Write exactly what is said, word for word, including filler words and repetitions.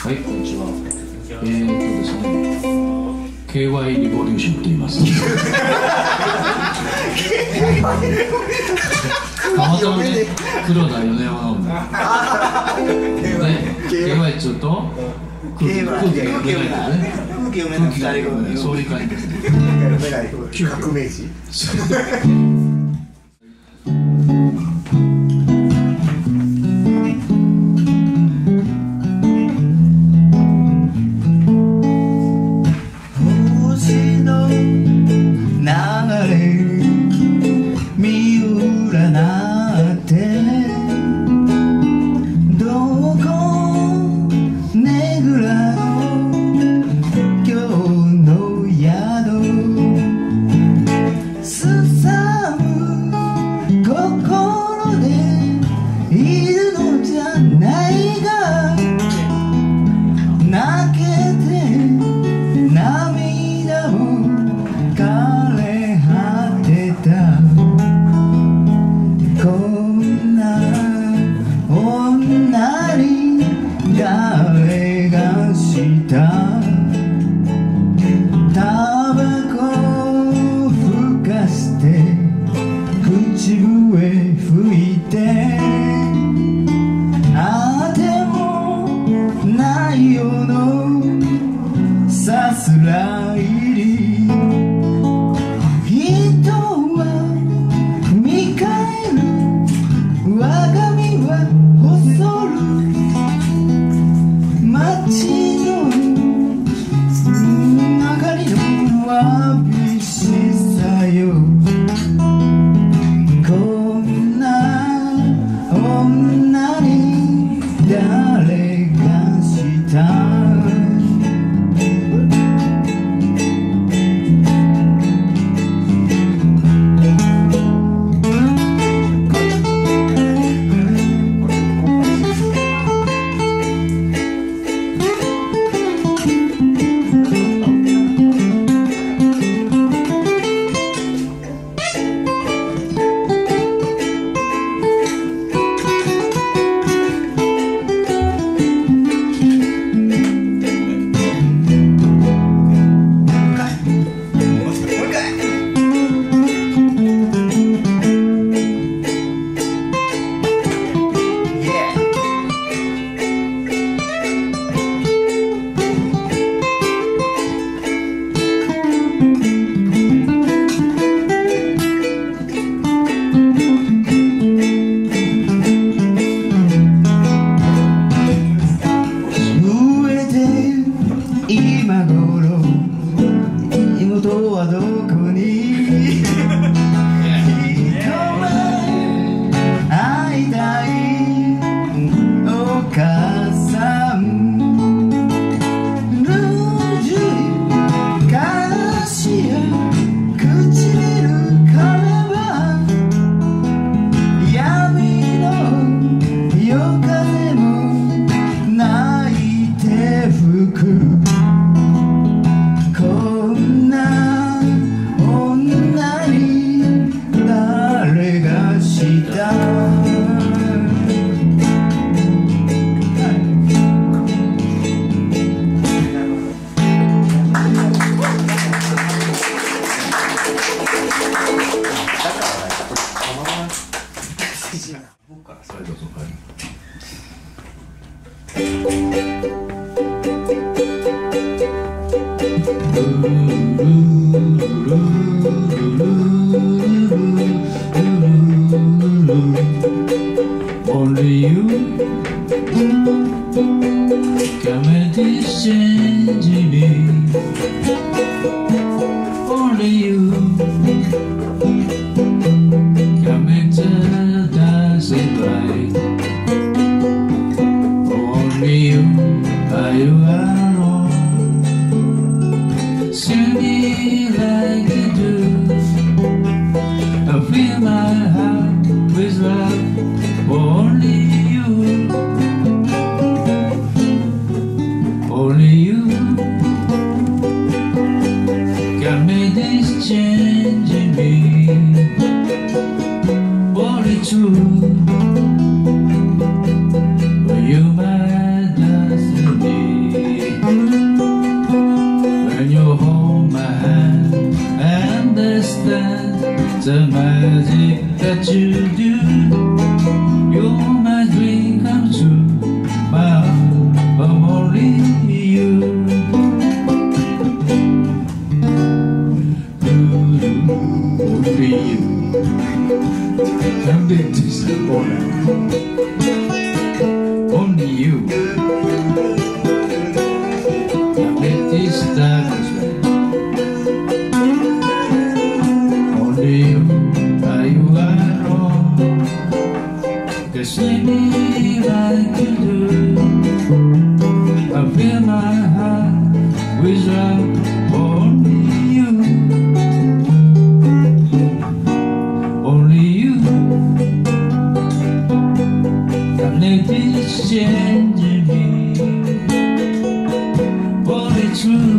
はい、こんにちは。えーっとですね、ケーワイ リボリューションと言います。たまたまね、黒田米山なので、ケーワイ っつうと空気が読めないとね、空気が読めない、そういう感じです。 読めない革命児。 Only you can make this change me. Only you can make the dancing right. Only you are you alone, singing like you do. I fill my heart with love. Only you, only you can make this change in me. Only true, you might destiny. the magic that you do. You're my dream come true, my heart, only you. Only you. Only you. This darkness, only you, are you alone? Just let me like you do. I fill my heart with love, only you, only you. Can't let this change me. True.